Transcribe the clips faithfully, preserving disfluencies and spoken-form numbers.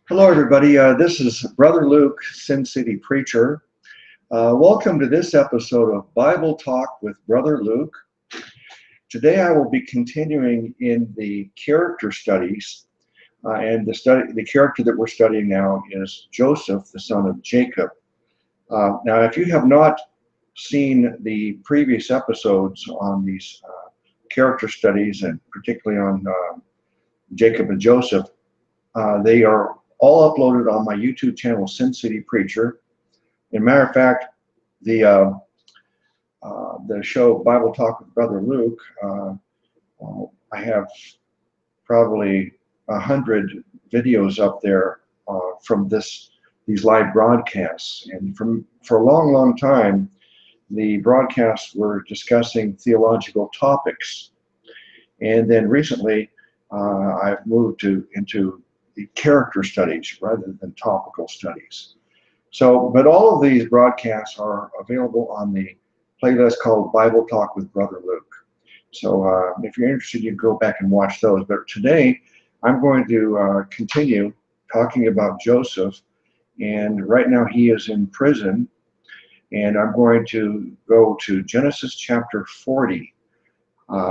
Hello, everybody. Uh, this is Brother Luke, Sin City Preacher. Uh, welcome to this episode of Bible Talk with Brother Luke. Today, I will be continuing in the character studies, uh, and the study, the character that we're studying now is Joseph, the son of Jacob. Uh, now, if you have not seen the previous episodes on these uh, character studies, and particularly on uh, Jacob and Joseph, uh, they are all uploaded on my YouTube channel, Sin City Preacher. As a matter of fact, the uh, uh, the show Bible Talk with Brother Luke, uh, uh, I have probably a hundred videos up there uh, from this these live broadcasts, and from for a long, long time, the broadcasts were discussing theological topics, and then recently, uh, I've moved to into the character studies rather than topical studies. So, but all of these broadcasts are available on the playlist called Bible Talk with Brother Luke. So uh, if you're interested, you can go back and watch those. But today, I'm going to uh, continue talking about Joseph. And right now he is in prison. And I'm going to go to Genesis chapter forty. Uh,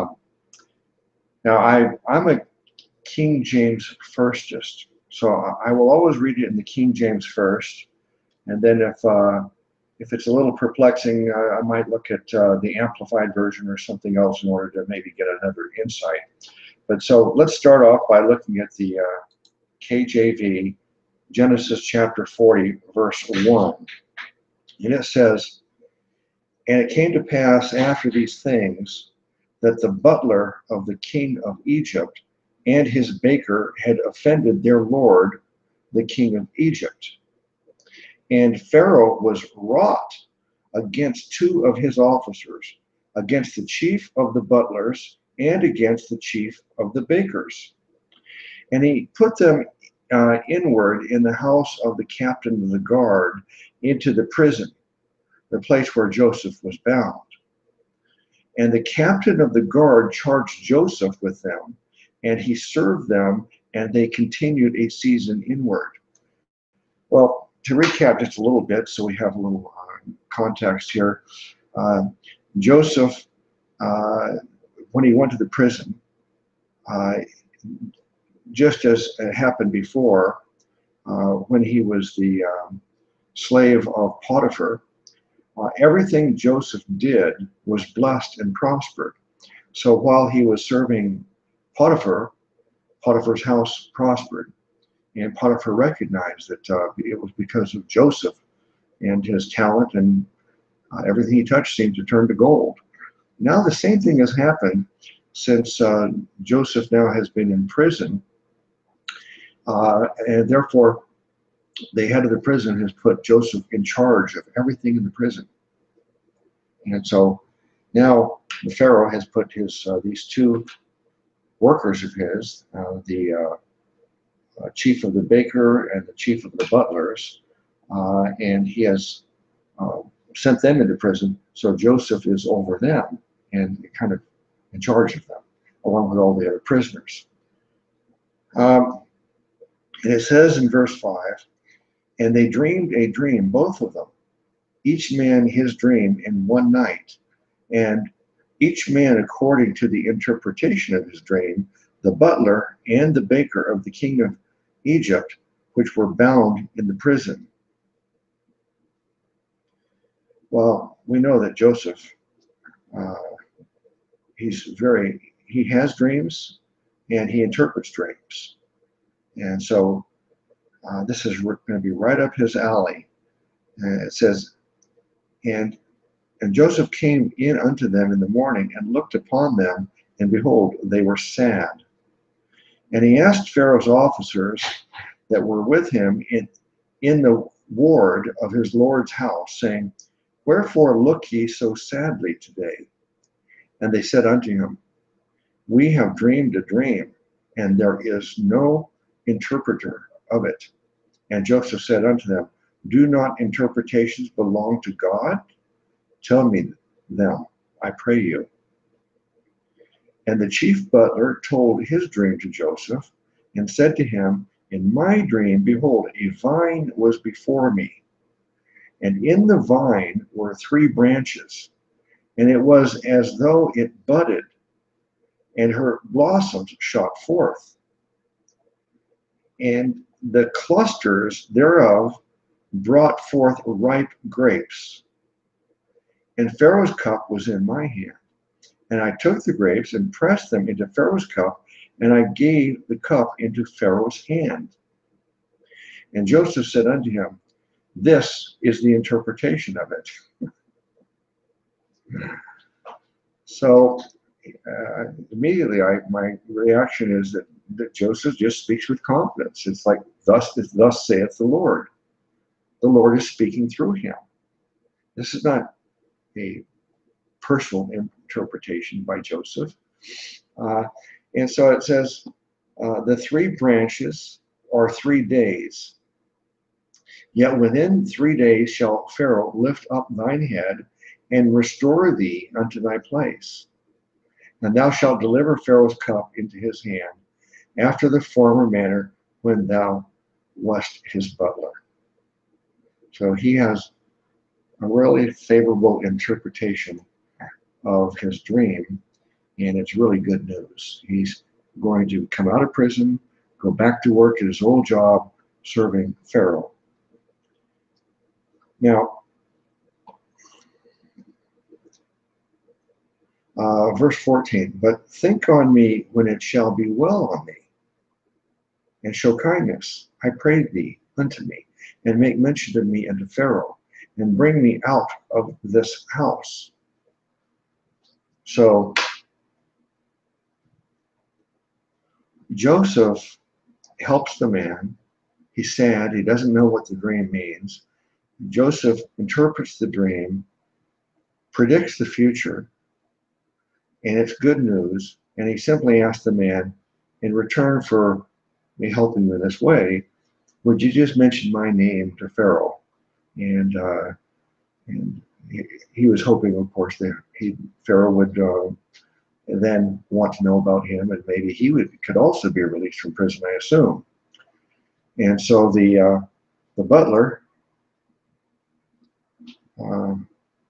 now, I, I'm a King James firstist. So I will always read it in the King James first. And then if uh, if it's a little perplexing, uh, I might look at uh, the Amplified version or something else in order to maybe get another insight. But so let's start off by looking at the uh, K J V, Genesis chapter forty, verse one. And it says, "And it came to pass after these things that the butler of the king of Egypt and his baker had offended their lord, the king of Egypt. And Pharaoh was wroth against two of his officers, against the chief of the butlers and against the chief of the bakers. And he put them uh, inward in the house of the captain of the guard into the prison, the place where Joseph was bound. And the captain of the guard charged Joseph with them, and he served them, and they continued a season inward." Well, to recap just a little bit, so we have a little uh, context here. Uh, Joseph, uh, when he went to the prison, uh, just as it happened before, uh, when he was the um, slave of Potiphar, uh, everything Joseph did was blessed and prospered. So while he was serving Potiphar, Potiphar's house prospered. And Potiphar recognized that uh, it was because of Joseph and his talent, and uh, everything he touched seemed to turn to gold. Now the same thing has happened since uh, Joseph now has been in prison, uh, and therefore the head of the prison has put Joseph in charge of everything in the prison. And so now the Pharaoh has put his uh, these two workers of his, uh, the uh, uh, chief of the baker and the chief of the butlers, uh, and he has uh, sent them into prison. So Joseph is over them and kind of in charge of them, along with all the other prisoners. Um, and it says in verse five, "And they dreamed a dream, both of them, each man his dream in one night, and each man according to the interpretation of his dream, the butler and the baker of the king of Egypt, which were bound in the prison." Well, we know that Joseph, uh, he's very, he has dreams and he interprets dreams. And so uh, this is going to be right up his alley. And it says, and and Joseph came in unto them in the morning and looked upon them, and behold, they were sad. And he asked Pharaoh's officers that were with him in, in the ward of his Lord's house, saying, "Wherefore look ye so sadly today?" And they said unto him, "We have dreamed a dream, and there is no interpreter of it." And Joseph said unto them, "Do not interpretations belong to God? Tell me them, I pray you." And the chief butler told his dream to Joseph, and said to him, In my dream, behold, a vine was before me, and in the vine were three branches, and it was as though it budded, and her blossoms shot forth, and the clusters thereof brought forth ripe grapes. And Pharaoh's cup was in my hand. And I took the grapes and pressed them into Pharaoh's cup, and I gave the cup into Pharaoh's hand. And Joseph said unto him, this is the interpretation of it. So uh, immediately I, my reaction is that, that Joseph just speaks with confidence. It's like, thus, thus saith the Lord. The Lord is speaking through him. This is not a personal interpretation by Joseph. Uh, and so it says, uh, the three branches are three days. Yet within three days shall Pharaoh lift up thine head and restore thee unto thy place. And thou shalt deliver Pharaoh's cup into his hand, after the former manner when thou wast his butler. So he has a really favorable interpretation of his dream, and it's really good news. He's going to come out of prison, go back to work at his old job, serving Pharaoh. Now, uh, verse fourteen, but think on me when it shall be well on me, and show kindness, I pray thee, unto me, and make mention of me unto Pharaoh, and bring me out of this house. So Joseph helps the man. He's sad. He doesn't know what the dream means. Joseph interprets the dream, predicts the future, and it's good news. And he simply asks the man, in return for me helping you in this way, would you just mention my name to Pharaoh? And, uh, and he, he was hoping, of course, that he, Pharaoh would uh, then want to know about him, and maybe he would could also be released from prison, I assume. And so the uh, the butler um,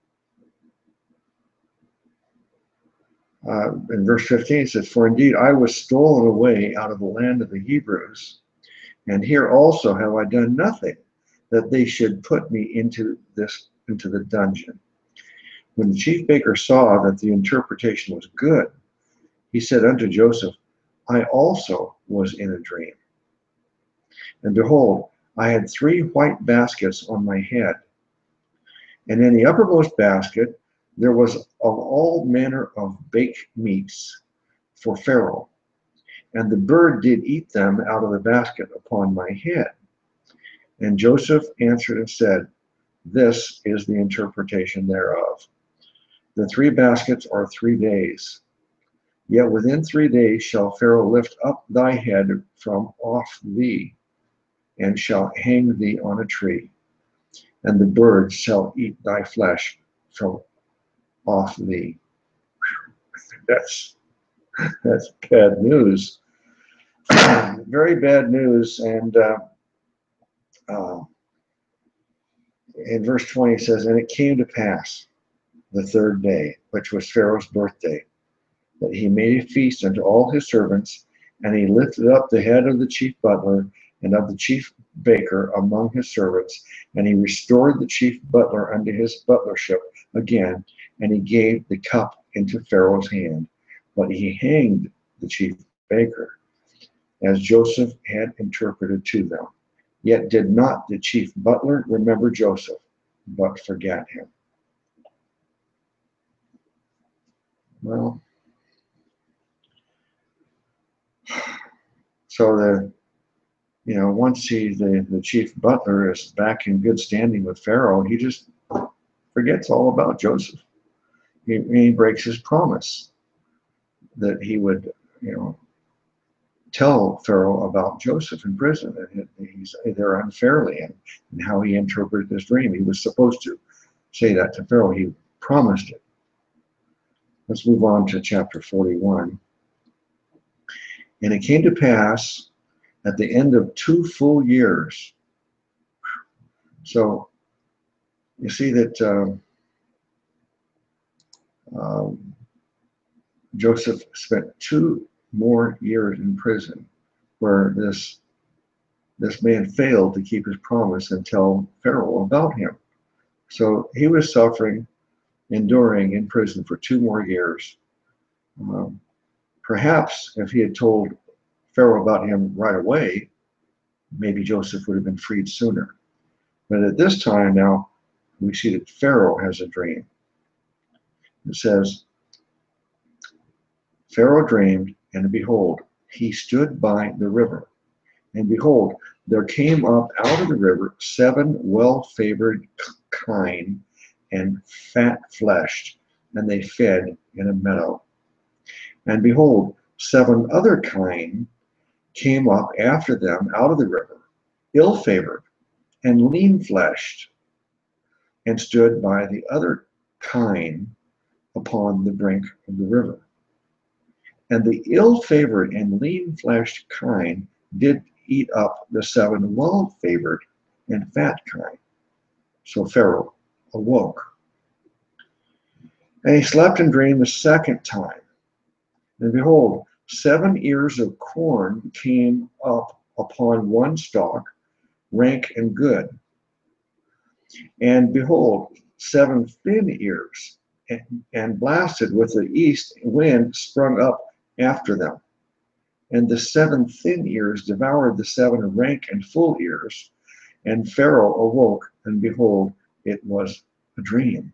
uh, in verse fifteen it says, for indeed I was stolen away out of the land of the Hebrews, and here also have I done nothing that they should put me into this into the dungeon. When the chief baker saw that the interpretation was good, he said unto Joseph, I also was in a dream. And behold, I had three white baskets on my head. And in the uppermost basket there was of all manner of baked meats for Pharaoh. And the bird did eat them out of the basket upon my head. And Joseph answered and said, this is the interpretation thereof. The three baskets are three days. Yet within three days shall Pharaoh lift up thy head from off thee, and shall hang thee on a tree, and the birds shall eat thy flesh from off thee. That's that's bad news. Very bad news. And uh, uh, in verse twenty it says, and it came to pass the third day, which was Pharaoh's birthday, that he made a feast unto all his servants, and he lifted up the head of the chief butler and of the chief baker among his servants, and he restored the chief butler unto his butlership again, and he gave the cup into Pharaoh's hand. But he hanged the chief baker, as Joseph had interpreted to them. Yet did not the chief butler remember Joseph, but forgat him. Well, so the, you know, once he, the, the chief butler is back in good standing with Pharaoh, he just forgets all about Joseph. He, he breaks his promise that he would, you know, tell Pharaoh about Joseph in prison, and he's there unfairly, and, and how he interpreted this dream. He was supposed to say that to Pharaoh. He promised it. Let's move on to chapter forty-one. And it came to pass, at the end of two full years. So you see that um, um, Joseph spent two more years in prison, where this this man failed to keep his promise and tell Pharaoh about him. So he was suffering, enduring in prison for two more years. Um, perhaps if he had told Pharaoh about him right away, maybe Joseph would have been freed sooner. But at this time now, we see that Pharaoh has a dream. It says, Pharaoh dreamed, and behold, he stood by the river. And behold, there came up out of the river seven well-favored kine and fat-fleshed, and they fed in a meadow. And behold, seven other kine came up after them out of the river, ill-favored and lean-fleshed, and stood by the other kine upon the brink of the river. And the ill-favored and lean-fleshed kine did eat up the seven well-favored and fat kine. So Pharaoh awoke. And he slept and dreamed the second time. And behold, seven ears of corn came up upon one stalk, rank and good. And behold, seven thin ears, and, and blasted with the east wind, sprung up after them. And the seven thin ears devoured the seven rank and full ears. And Pharaoh awoke, and behold, it was a dream.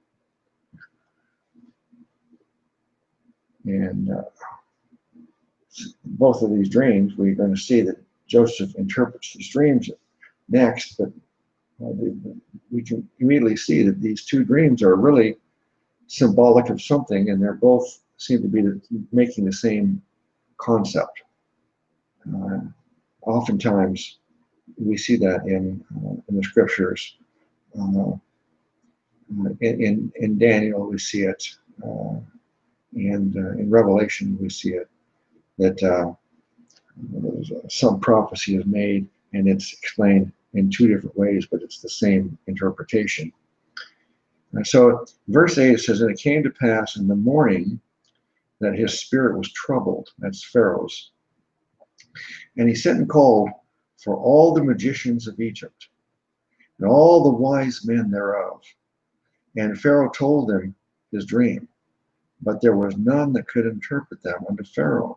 And uh, both of these dreams, we're going to see that Joseph interprets these dreams next, but uh, we can immediately see that these two dreams are really symbolic of something, and they're both seem to be making the same concept. Uh, oftentimes, we see that in uh, in the scriptures. Uh, in, in in Daniel, we see it, uh, and uh, in Revelation, we see it. That uh, some prophecy is made, and it's explained in two different ways, but it's the same interpretation. And so, verse eight says, "And it came to pass in the morning that his spirit was troubled," that's Pharaoh's, "and he sent and called for all the magicians of Egypt, and all the wise men thereof. And Pharaoh told them his dream, but there was none that could interpret them unto Pharaoh.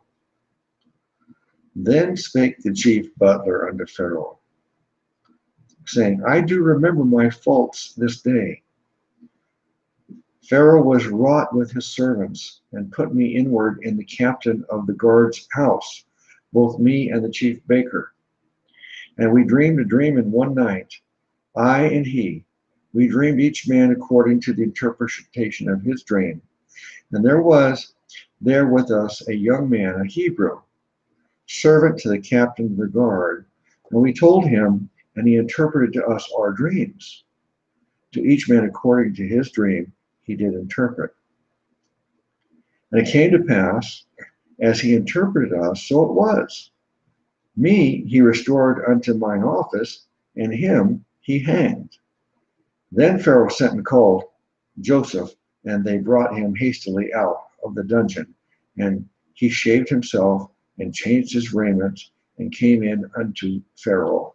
Then spake the chief butler unto Pharaoh, saying, I do remember my faults this day. Pharaoh was wroth with his servants, and put me inward in the captain of the guard's house, both me and the chief baker. And we dreamed a dream in one night, I and he. We dreamed each man according to the interpretation of his dream. And there was there with us a young man, a Hebrew, servant to the captain of the guard. And we told him, and he interpreted to us our dreams. To each man according to his dream he did interpret. And it came to pass, as he interpreted us, so it was. Me he restored unto mine office, and him he hanged. Then Pharaoh sent and called Joseph, and they brought him hastily out of the dungeon. And he shaved himself, and changed his raiment, and came in unto Pharaoh.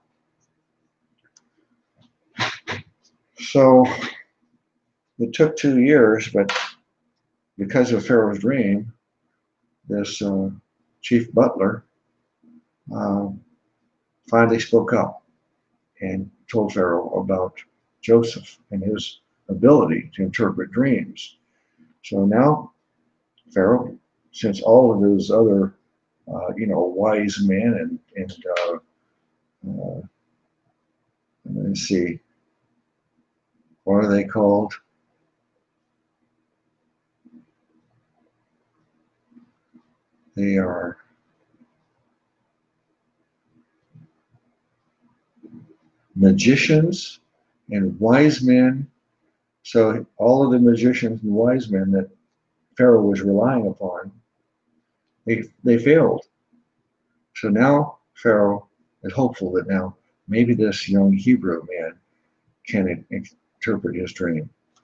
So it took two years, but because of Pharaoh's dream, this uh, chief butler uh, finally spoke up and told Pharaoh about Joseph and his ability to interpret dreams. So now Pharaoh, since all of his other, uh, you know, wise men and, and uh, uh, let's see, what are they called? They are magicians and wise men. So all of the magicians and wise men that Pharaoh was relying upon, they, they failed. So now Pharaoh is hopeful that now maybe this young Hebrew man can interpret his dream.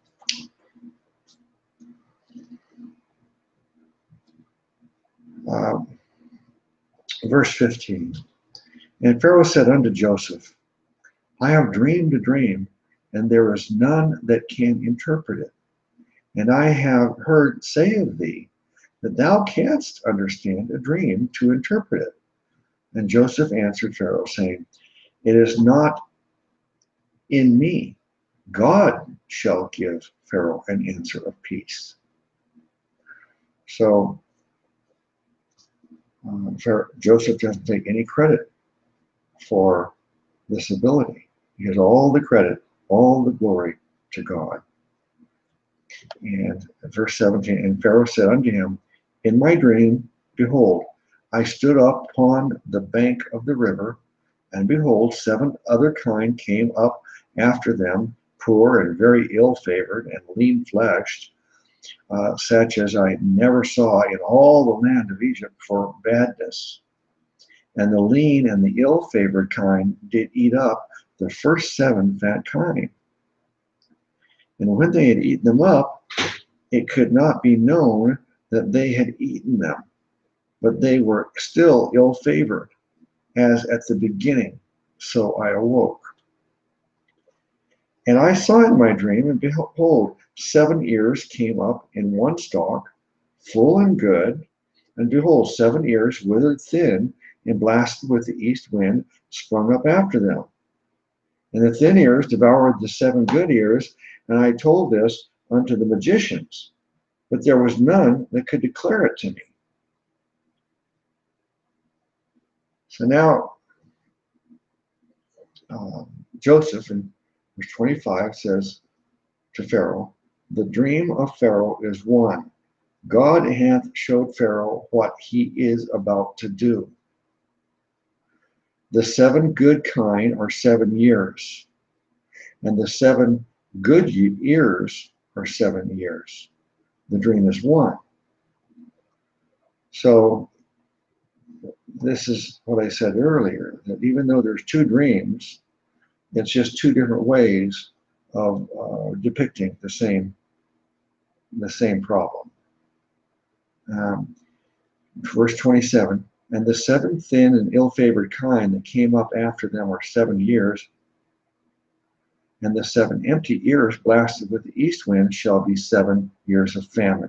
Um, verse fifteen. And Pharaoh said unto Joseph, I have dreamed a dream, and there is none that can interpret it. And I have heard say of thee, that thou canst understand a dream to interpret it. And Joseph answered Pharaoh, saying, It is not in me. God shall give Pharaoh an answer of peace. So uh, Pharaoh, Joseph doesn't take any credit for this ability. He gives all the credit, all the glory to God. And verse seventeen, and Pharaoh said unto him, In my dream, behold, I stood up upon the bank of the river, and behold, seven other kind came up after them, poor and very ill-favored and lean-fleshed, uh, such as I never saw in all the land of Egypt for badness. And the lean and the ill-favored kind did eat up the first seven fat kine. And when they had eaten them up, it could not be known that they had eaten them, but they were still ill-favored, as at the beginning. So I awoke. And I saw in my dream, and behold, seven ears came up in one stalk, full and good, and behold, seven ears withered thin, and blasted with the east wind, sprung up after them. And the thin ears devoured the seven good ears, and I told this unto the magicians, but there was none that could declare it to me. So now, uh, Joseph in verse twenty-five says to Pharaoh, The dream of Pharaoh is one. God hath showed Pharaoh what he is about to do. The seven good kine are seven years, and the seven good ears are seven years. The dream is one. So this is what I said earlier, that even though there's two dreams, it's just two different ways of uh, depicting the same, the same problem. Um, verse twenty-seven, and the seven thin and ill-favored kine that came up after them are seven years, and the seven empty ears blasted with the east wind shall be seven years of famine.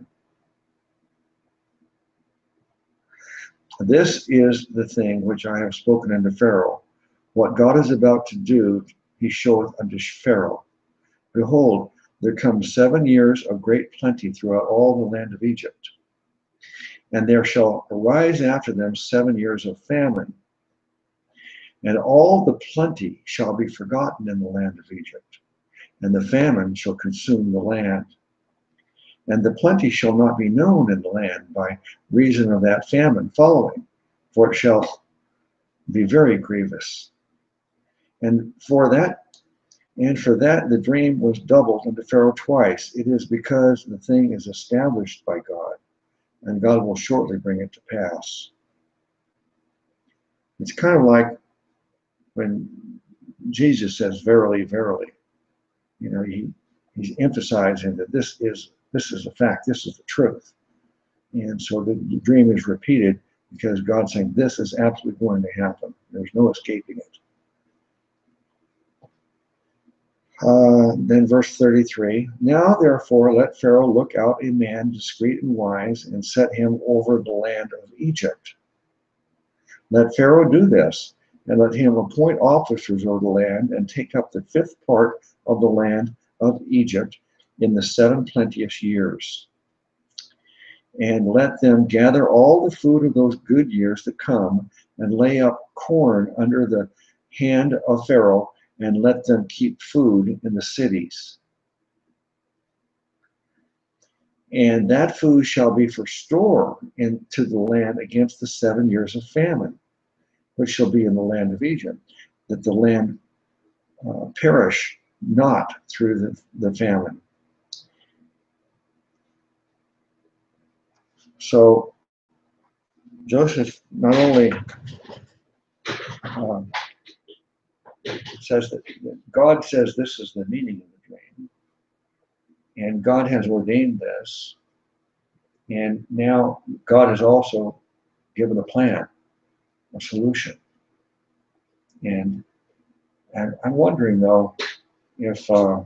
This is the thing which I have spoken unto Pharaoh. What God is about to do, he showeth unto Pharaoh. Behold, there come seven years of great plenty throughout all the land of Egypt. And there shall arise after them seven years of famine. And all the plenty shall be forgotten in the land of Egypt. And the famine shall consume the land. And the plenty shall not be known in the land by reason of that famine following, for it shall be very grievous. And for that, and for that the dream was doubled unto Pharaoh twice. It is because the thing is established by God, and God will shortly bring it to pass. It's kind of like when Jesus says, verily, verily. You know, he, he's emphasizing that this is This is a fact. This is the truth. And so the, the dream is repeated because God's saying this is absolutely going to happen. There's no escaping it. Uh, then verse thirty-three, Now therefore let Pharaoh look out a man discreet and wise, and set him over the land of Egypt. Let Pharaoh do this, and let him appoint officers over the land, and take up the fifth part of the land of Egypt, in the seven plenteous years. And let them gather all the food of those good years that come, and lay up corn under the hand of Pharaoh, and let them keep food in the cities. And that food shall be for store into the land against the seven years of famine, which shall be in the land of Egypt, that the land uh, perish not through the, the famine. So Joseph not only um, says that God says this is the meaning of the dream, and God has ordained this, and now God has also given a plan, a solution. And I'm, I'm wondering though, if uh,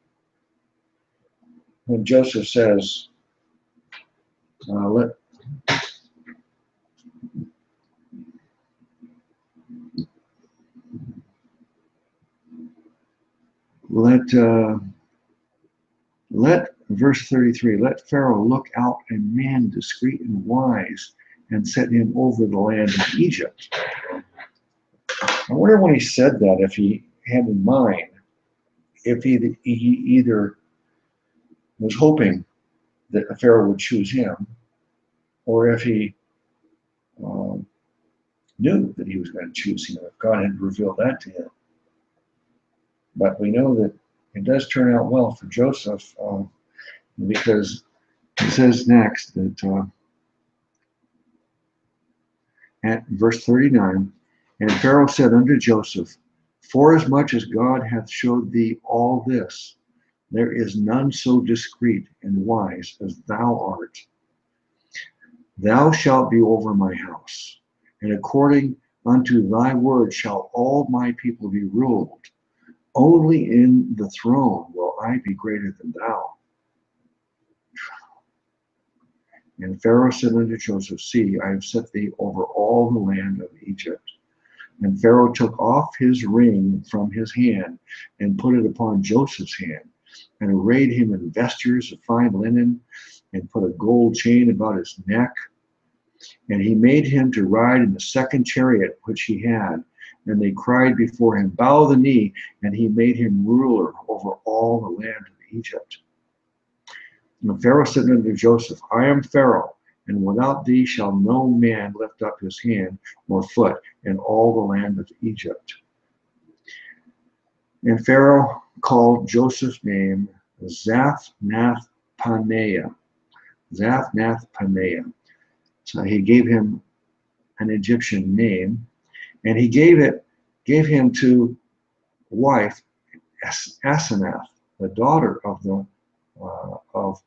when Joseph says, uh, let let uh, let verse thirty-three, let Pharaoh look out a man discreet and wise, and set him over the land of Egypt. I wonder when he said that, if he had in mind, if he, he either was hoping that Pharaoh would choose him, or if he um, knew that he was going to choose him, if God had revealed that to him. But we know that it does turn out well for Joseph, uh, because it says next that uh, at verse thirty-nine, and Pharaoh said unto Joseph, forasmuch as God hath showed thee all this, there is none so discreet and wise as thou art. Thou shalt be over my house, and according unto thy word shall all my people be ruled. Only in the throne will I be greater than thou. And Pharaoh said unto Joseph, see, I have set thee over all the land of Egypt. And Pharaoh took off his ring from his hand and put it upon Joseph's hand, and arrayed him in vestures of fine linen, and put a gold chain about his neck. And he made him to ride in the second chariot which he had. And they cried before him, bow the knee, and he made him ruler over all the land of Egypt. And Pharaoh said unto Joseph, I am Pharaoh, and without thee shall no man lift up his hand or foot in all the land of Egypt. And Pharaoh called Joseph's name Zaphnath-Paneah. Zaphnath-Paneah. So he gave him an Egyptian name, and he gave it, gave him to wife Asenath, the daughter of the uh, of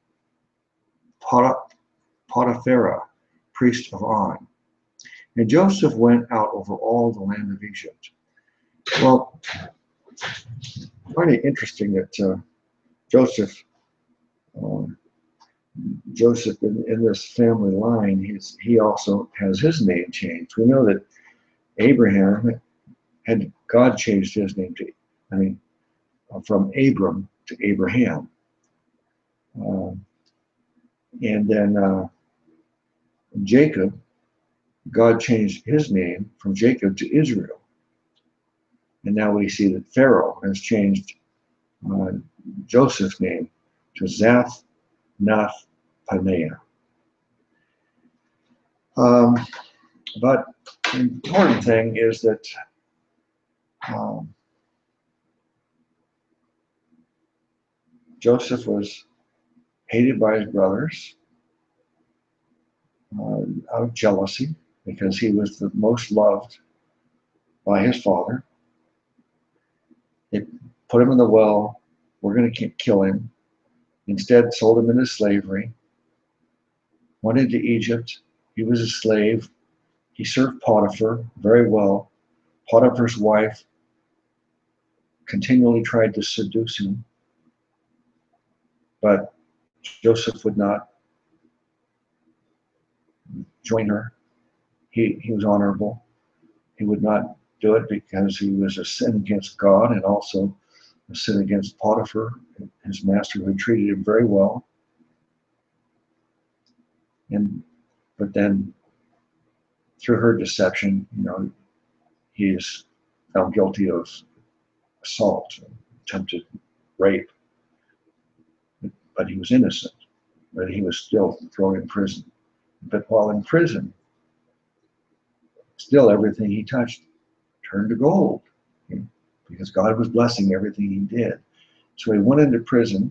Potipharah, priest of On. And Joseph went out over all the land of Egypt. Well, I find it interesting that uh, Joseph, uh, Joseph in, in this family line, he's, he also has his name changed. We know that Abraham had God changed his name to, I mean, from Abram to Abraham. Um, and then uh, Jacob, God changed his name from Jacob to Israel. And now we see that Pharaoh has changed uh, Joseph's name to Zaphnath-Paneah. Um, but the important thing is that um, Joseph was hated by his brothers uh, out of jealousy, because he was the most loved by his father. They put him in the well. We're going to kill him. Instead, sold him into slavery. Went into Egypt. He was a slave. He served Potiphar very well. Potiphar's wife continually tried to seduce him, but Joseph would not join her. He, he was honorable. He would not do it because he was a sin against God, and also a sin against Potiphar, his master, who had treated him very well. And but then through her deception, you know, he is found guilty of assault, attempted rape. But he was innocent. But he was still thrown in prison. But while in prison, still everything he touched turned to gold, you know, because God was blessing everything he did. So he went into prison,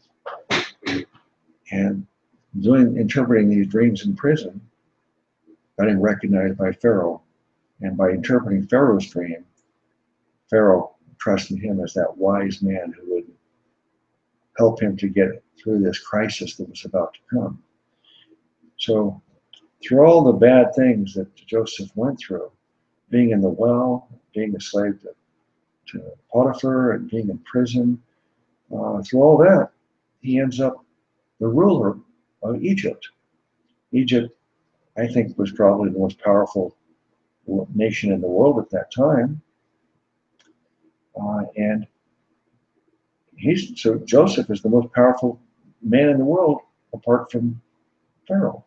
and doing interpreting these dreams in prison, got him recognized by Pharaoh And by interpreting Pharaoh's dream, Pharaoh trusted him as that wise man who would help him to get through this crisis that was about to come. So through all the bad things that Joseph went through, being in the well, being a slave to, to Potiphar, and being in prison, uh, through all that, he ends up the ruler of Egypt. Egypt, I think, was probably the most powerful nation in the world at that time. Uh, and he's so Joseph is the most powerful man in the world apart from Pharaoh.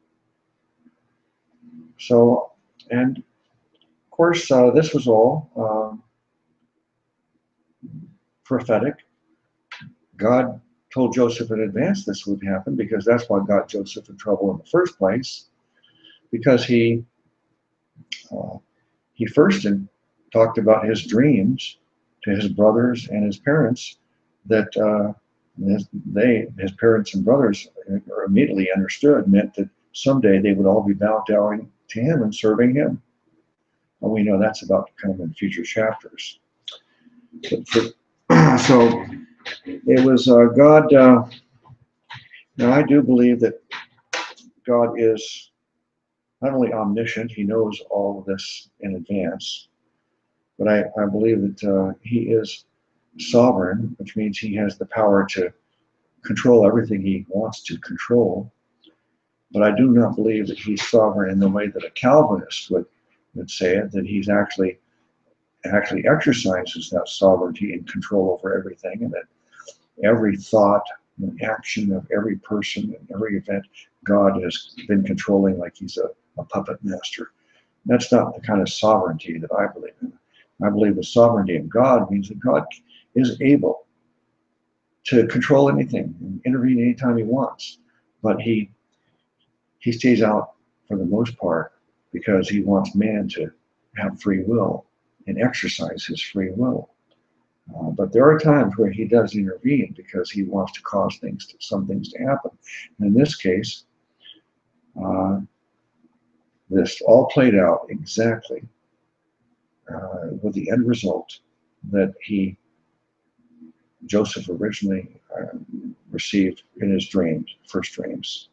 So, and of course, uh, this was all um, prophetic. God told Joseph in advance this would happen, because that's what got Joseph in trouble in the first place. Because he uh, he first in, talked about his dreams to his brothers and his parents, that uh, his, they, his parents and brothers immediately understood meant that someday they would all be bowed down to him and serving him. And we know that's about to come in future chapters. But for, so it was uh, God. Uh, now I do believe that God is not only omniscient, he knows all of this in advance, but I, I believe that uh, he is sovereign, which means he has the power to control everything he wants to control. But I do not believe that he's sovereign in the way that a Calvinist would, would say it, that he's actually actually exercises that sovereignty and control over everything, and that every thought and action of every person and every event God has been controlling like he's a, a puppet master. That's not the kind of sovereignty that I believe in. I believe the sovereignty of God means that God is able to control anything and intervene anytime he wants, but he he stays out for the most part because he wants man to have free will and exercise his free will. Uh, but there are times where he does intervene because he wants to cause things, to, some things to happen. And in this case, uh, this all played out exactly uh, with the end result that he, Joseph, originally uh, received in his dreams, first dreams.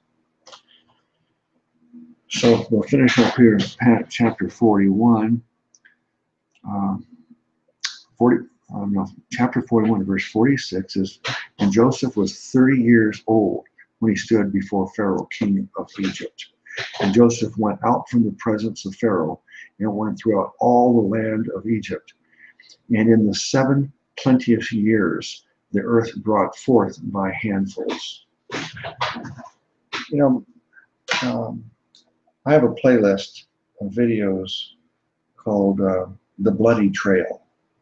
So we'll finish up here at chapter forty-one. Um, forty, um, no, chapter forty-one, verse forty-six is, and Joseph was thirty years old when he stood before Pharaoh, king of Egypt. And Joseph went out from the presence of Pharaoh and went throughout all the land of Egypt. And in the seven plenteous years, the earth brought forth by handfuls. You know, um, I have a playlist of videos called uh, The Bloody Trail.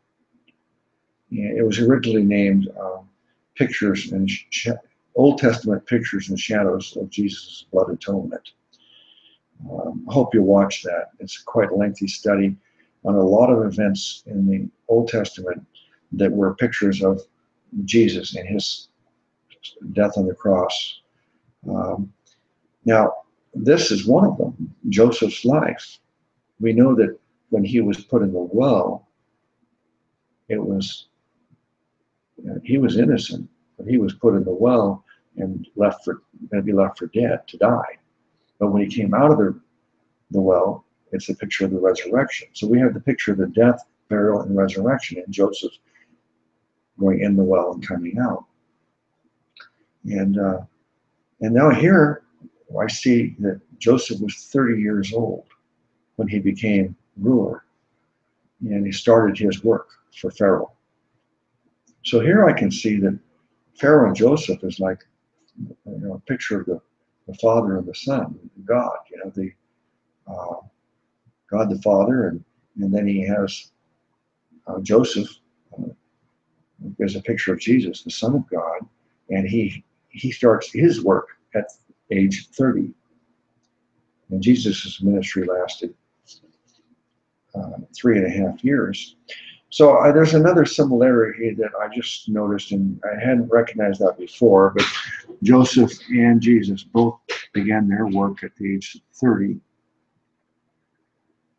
It was originally named uh, Pictures and Sh Old Testament Pictures and Shadows of Jesus' Blood Atonement. Um, I hope you'll watch that. It's quite a lengthy study on a lot of events in the Old Testament that were pictures of Jesus and his death on the cross. Um, now, this is one of them, Joseph's life. We know that when he was put in the well, it was, you know, he was innocent, but he was put in the well and left for, going to be left for dead, to die. But when he came out of the, the well, it's a picture of the resurrection. So we have the picture of the death, burial, and resurrection, and Joseph going in the well and coming out. And uh, and now here, I see that Joseph was thirty years old when he became ruler, and he started his work for Pharaoh. So here I can see that Pharaoh and Joseph is like, you know, a picture of the, the Father and the Son, God, you know, the uh, God the Father, and, and then he has uh, Joseph uh, as a picture of Jesus, the Son of God, and he he starts his work at age thirty. And Jesus' ministry lasted uh, three and a half years. So uh, there's another similarity that I just noticed, and I hadn't recognized that before, but Joseph and Jesus both began their work at the age of thirty.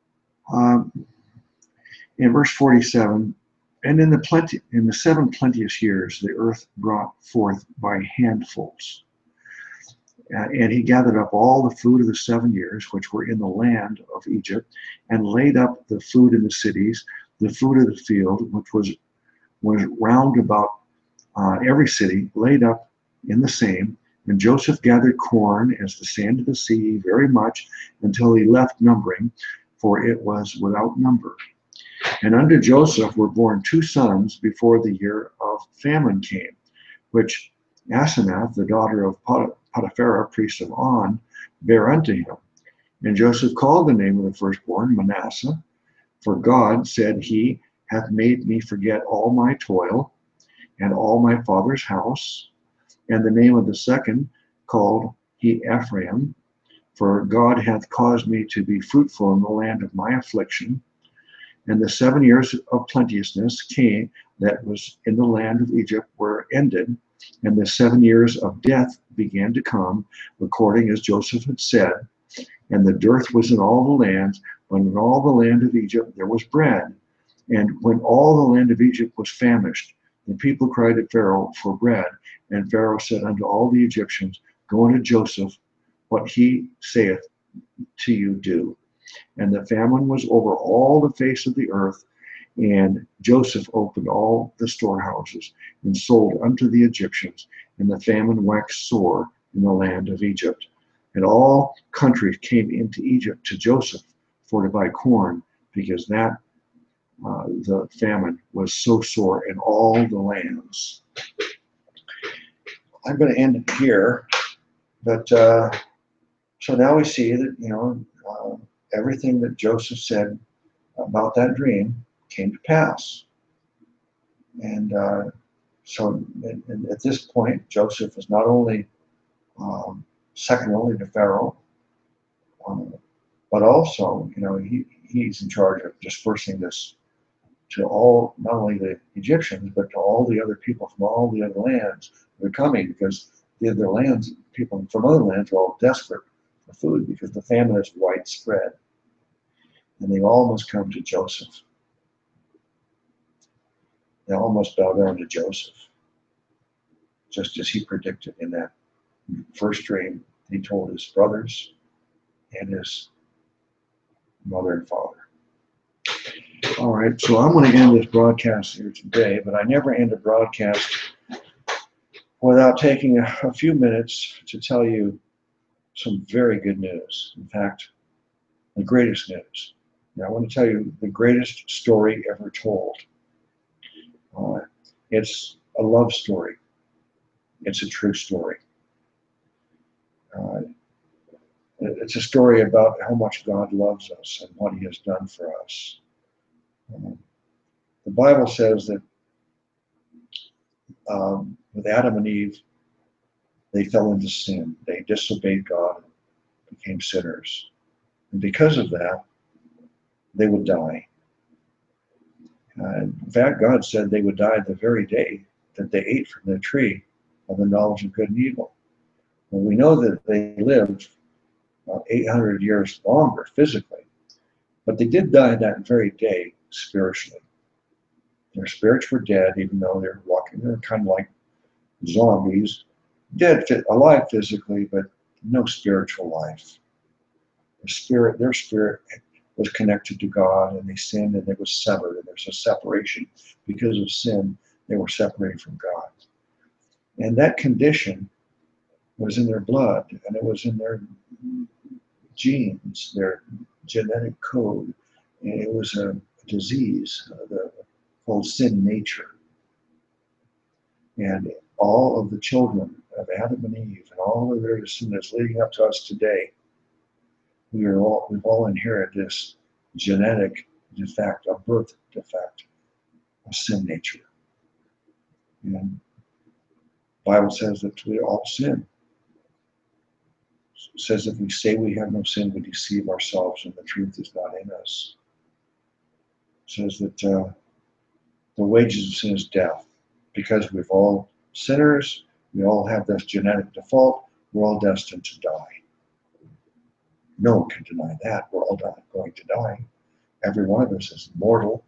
Um, in verse forty-seven, and in the plenty, in the seven plenteous years, the earth brought forth by handfuls. Uh, and he gathered up all the food of the seven years which were in the land of Egypt, and laid up the food in the cities, the food of the field, which was was round about uh, every city, laid up in the same. And Joseph gathered corn as the sand of the sea, very much, until he left numbering, for it was without number. And unto Joseph were born two sons before the year of famine came, which Asenath, the daughter of Potipharah, priest of On, bare unto him. And Joseph called the name of the firstborn Manasseh, for God, said he, hath made me forget all my toil and all my father's house. And the name of the second called he Ephraim, for God hath caused me to be fruitful in the land of my affliction. And the seven years of plenteousness came that was in the land of Egypt were ended, and the seven years of death began to come, according as Joseph had said. And the dearth was in all the lands, but in all the land of Egypt there was bread. And when all the land of Egypt was famished, the people cried to Pharaoh for bread. And Pharaoh said unto all the Egyptians, Go unto Joseph, what he saith to you do. And the famine was over all the face of the earth, and Joseph opened all the storehouses and sold unto the Egyptians, and the famine waxed sore in the land of Egypt. And all countries came into Egypt to Joseph for to buy corn, because that uh, the famine was so sore in all the lands. I'm going to end it here, but uh, so now we see that, you know, uh, everything that Joseph said about that dream came to pass. And uh, so and, and at this point, Joseph is not only um, second only to Pharaoh, um, but also, you know, he, he's in charge of dispersing this to all, not only the Egyptians, but to all the other people from all the other lands that are coming, because the other lands, people from other lands are all desperate for food because the famine is widespread. And they all must come to Joseph. They all must bow down to Joseph, just as he predicted in that first dream he told his brothers and his mother and father. All right, so I'm going to end this broadcast here today, but I never end a broadcast without taking a, a few minutes to tell you some very good news. In fact, the greatest news. Now, I want to tell you the greatest story ever told. Uh, it's a love story. It's a true story. Uh, it's a story about how much God loves us and what he has done for us. Um, the Bible says that um, with Adam and Eve, they fell into sin. They disobeyed God and became sinners. And because of that, they would die. Uh, in fact, God said they would die the very day that they ate from the tree of the knowledge of good and evil. Well, we know that they lived about eight hundred years longer physically, but they did die that very day spiritually. Their spirits were dead, even though they're walking. They're kind of like zombies, dead, alive physically, but no spiritual life. Their spirit, their spirit was connected to God, and they sinned, and it was severed, and there's a separation. Because of sin, they were separated from God. And that condition was in their blood, and it was in their genes, their genetic code. And it was a disease uh, the, called sin nature. And all of the children of Adam and Eve and all of their descendants leading up to us today, we are all, we've all inherited this genetic defect, a birth defect, a sin nature. And the Bible says that we all sin. It says if we say we have no sin, we deceive ourselves and the truth is not in us. It says that uh, the wages of sin is death. Because we've all sinners, we all have this genetic default, we're all destined to die. No one can deny that. We're all going to die. Every one of us is mortal.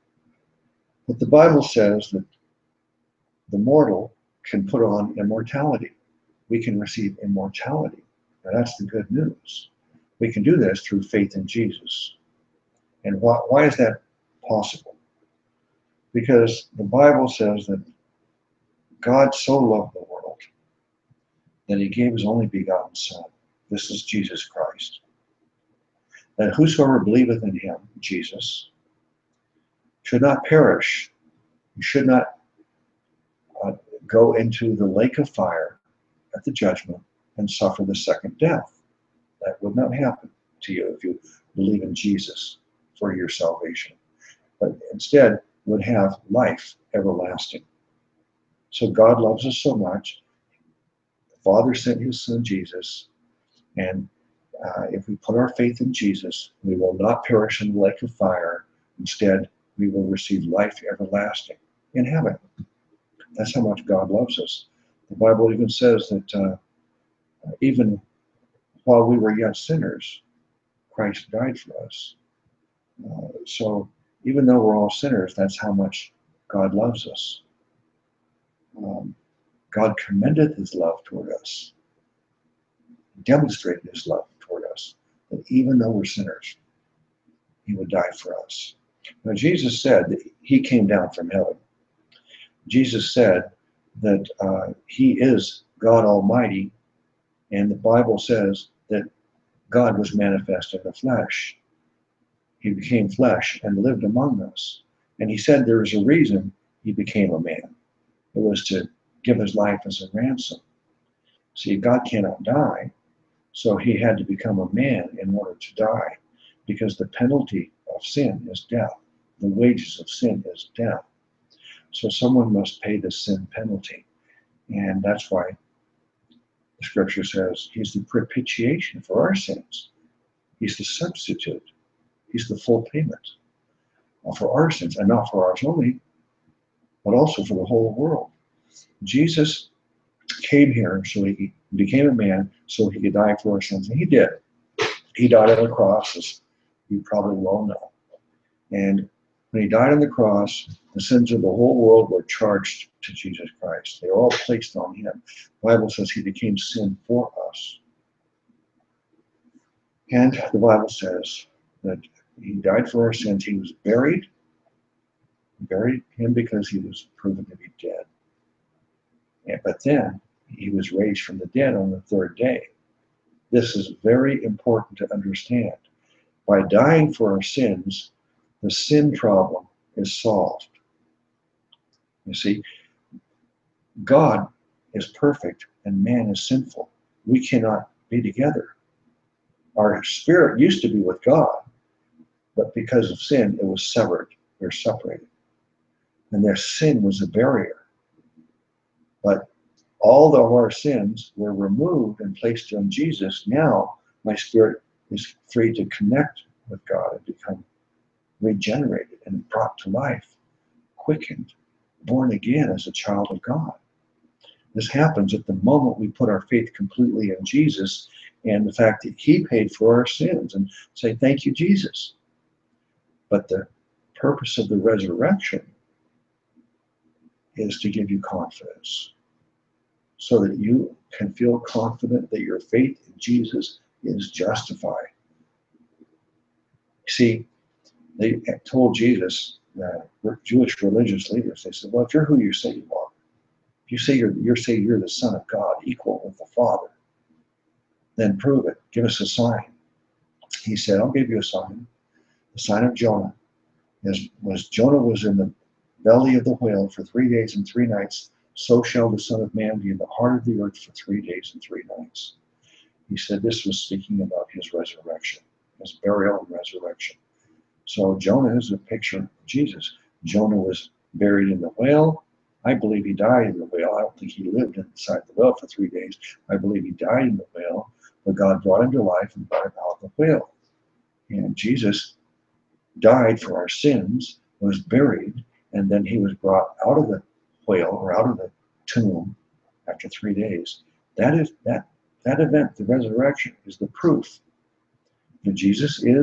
But the Bible says that the mortal can put on immortality. We can receive immortality. Now that's the good news. We can do this through faith in Jesus. And why, why is that possible? Because the Bible says that God so loved the world that he gave his only begotten Son. This is Jesus Christ. That whosoever believeth in him, Jesus, should not perish. He should not uh, go into the lake of fire at the judgment and suffer the second death. That would not happen to you if you believe in Jesus for your salvation, but instead would have life everlasting. So God loves us so much. The Father sent his Son Jesus, and uh, if we put our faith in Jesus, we will not perish in the lake of fire. Instead, we will receive life everlasting in heaven. That's how much God loves us. The Bible even says that uh, even while we were yet sinners, Christ died for us. Uh, so even though we're all sinners, that's how much God loves us. Um, God commendeth his love toward us, demonstrated his love toward us, that even though we're sinners, he would die for us. Now, Jesus said that he came down from heaven. Jesus said that uh, he is God Almighty, and the Bible says that God was manifest in the flesh. He became flesh and lived among us. And he said there is a reason he became a man. It was to give his life as a ransom. See, God cannot die, so he had to become a man in order to die, because the penalty of sin is death. The wages of sin is death. So someone must pay the sin penalty. And that's why the scripture says he's the propitiation for our sins. He's the substitute. He's the full payment for our sins, and not for ours only, but also for the whole world. Jesus came here so he became a man so he could die for our sins, and he did. He died on the cross, as you probably well know. And when he died on the cross, the sins of the whole world were charged to Jesus Christ. They were all placed on him. The Bible says he became sin for us. And the Bible says that he died for our sins. He was buried. Buried him because he was proven to be dead. And, but then he was raised from the dead on the third day. This is very important to understand. By dying for our sins, the sin problem is solved. You see, God is perfect and man is sinful. We cannot be together. Our spirit used to be with God, but because of sin, it was severed. They're separated. And their sin was a barrier. But all of our sins were removed and placed on Jesus. Now my spirit is free to connect with God and become regenerated and brought to life, quickened, born again as a child of God. This happens at the moment we put our faith completely in Jesus and the fact that he paid for our sins, and say, thank you, Jesus. But the purpose of the resurrection is to give you confidence, so that you can feel confident that your faith in Jesus is justified. See, they told Jesus, the Jewish religious leaders, they said, well, if you're who you say you are, if you say you're, you say you're the Son of God, equal with the Father, then prove it. Give us a sign. He said, I'll give you a sign. The sign of Jonah is, was Jonah was in the belly of the whale for three days and three nights. So shall the Son of Man be in the heart of the earth for three days and three nights. He said this was speaking about his resurrection, his burial and resurrection. So Jonah is a picture of Jesus. Jonah was buried in the whale. I believe he died in the whale. I don't think he lived inside the whale for three days. I believe he died in the whale, but God brought him to life and brought him out of the whale. And Jesus died for our sins, was buried, and then he was brought out of the whale or out of the tomb after three days. That is that that event, the resurrection, is the proof that Jesus is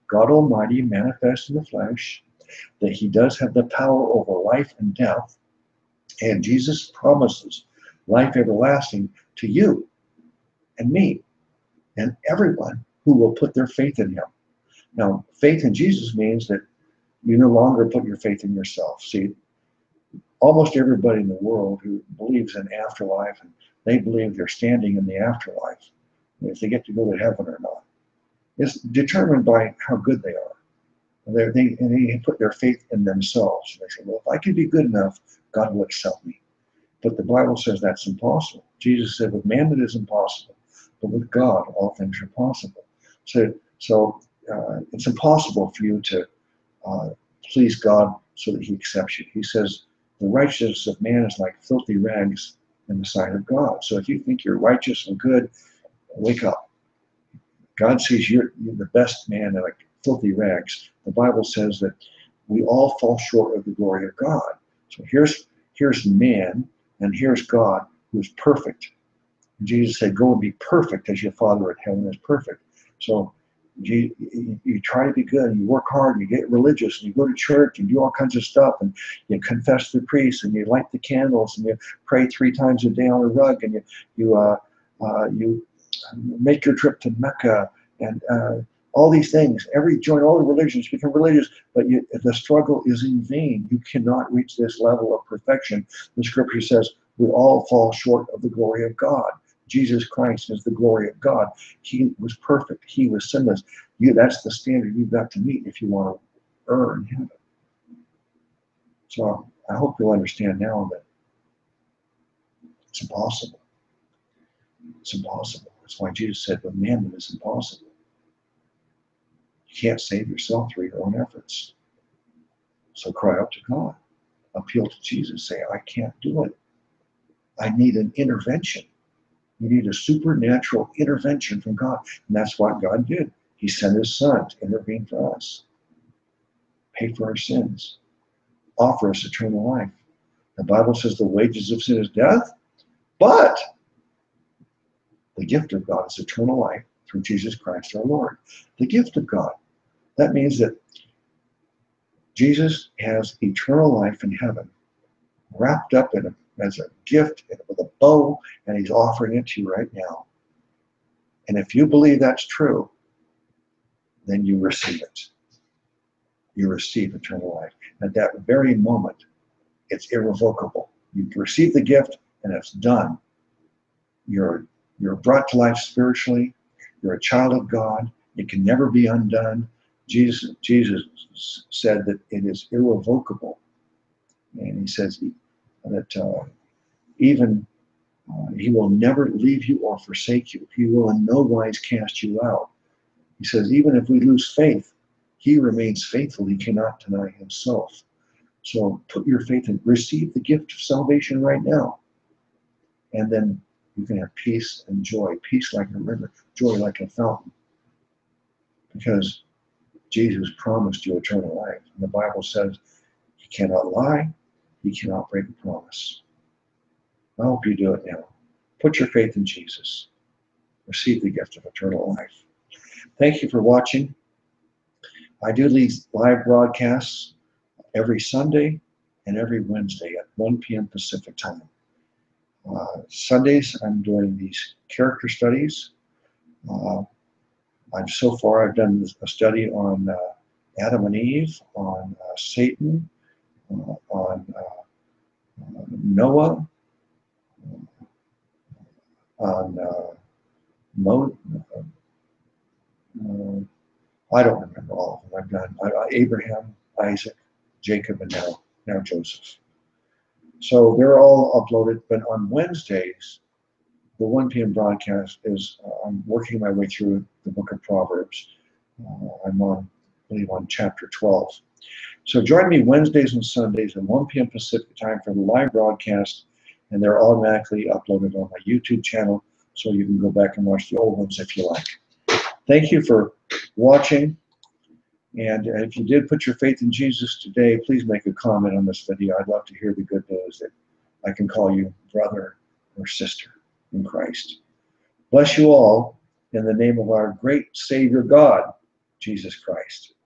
God Almighty manifest in the flesh, that he does have the power over life and death, and Jesus promises life everlasting to you and me and everyone who will put their faith in him. Now, faith in Jesus means that you no longer put your faith in yourself. See, almost everybody in the world who believes in afterlife, and they believe they're standing in the afterlife, if they get to go to heaven or not, is determined by how good they are. And, they, and they put their faith in themselves. They say, well, if I can be good enough, God will accept me. But the Bible says that's impossible. Jesus said, with man it is impossible, but with God all things are possible. So, so uh, it's impossible for you to uh, please God so that he accepts you. He says, the righteousness of man is like filthy rags in the sight of God. So if you think you're righteous and good, wake up. God sees you're, you're the best man in like filthy rags. The Bible says that we all fall short of the glory of God. So here's here's man, and here's God, who is perfect. And Jesus said, go and be perfect as your Father in heaven is perfect. So you, you, you try to be good, and you work hard, and you get religious, and you go to church, and do all kinds of stuff, and you confess to the priest, and you light the candles, and you pray three times a day on a rug, and you you uh, uh, you make your trip to Mecca, and uh, all these things. Every join all the religions, become religious, but you, the struggle is in vain. You cannot reach this level of perfection. The scripture says we all fall short of the glory of God. Jesus Christ is the glory of God. He was perfect. He was sinless. You, that's the standard you've got to meet if you want to earn heaven. So I hope you'll understand now that it's impossible. It's impossible. That's why Jesus said, with man it is impossible. You can't save yourself through your own efforts. So cry out to God. Appeal to Jesus. Say, I can't do it. I need an intervention. You need a supernatural intervention from God. And that's what God did. He sent his son to intervene for us. Pay for our sins. Offer us eternal life. The Bible says the wages of sin is death, but the gift of God is eternal life through Jesus Christ our Lord. The gift of God. That means that Jesus has eternal life in heaven, wrapped up in a, as a gift with a bow, and he's offering it to you right now. And if you believe that's true, then you receive it. You receive eternal life. At that very moment, it's irrevocable. You receive the gift, and it's done. You're, you're brought to life spiritually. You're a child of God. It can never be undone. Jesus, Jesus said that it is irrevocable. And he says that uh, even uh, he will never leave you or forsake you. He will in no wise cast you out. He says, even if we lose faith, he remains faithful. He cannot deny himself. So put your faith in, receive the gift of salvation right now. And then you can have peace and joy, peace like a river, joy like a fountain. Because Jesus promised you eternal life. And the Bible says he cannot lie, he cannot break a promise. I hope you do it now. Put your faith in Jesus. Receive the gift of eternal life. Thank you for watching. I do these live broadcasts every Sunday and every Wednesday at one p m Pacific time. Uh, Sundays, I'm doing these character studies. Uh, I'm so far, I've done a study on uh, Adam and Eve, on uh, Satan, uh, on uh, uh, Noah, on uh, Mo. Uh, uh, I don't remember all of them. I've done uh, Abraham, Isaac, Jacob, and now now Joseph. So they're all uploaded. But on Wednesdays, the one p m broadcast is, uh, I'm working my way through the book of Proverbs. Uh, I'm on, I believe, on chapter twelve. So join me Wednesdays and Sundays at one p m Pacific time for the live broadcast, and they're automatically uploaded on my YouTube channel, so you can go back and watch the old ones if you like. Thank you for watching, and if you did put your faith in Jesus today, please make a comment on this video. I'd love to hear the good news that I can call you brother or sister in Christ. Bless you all in the name of our great Savior God. Jesus Christ.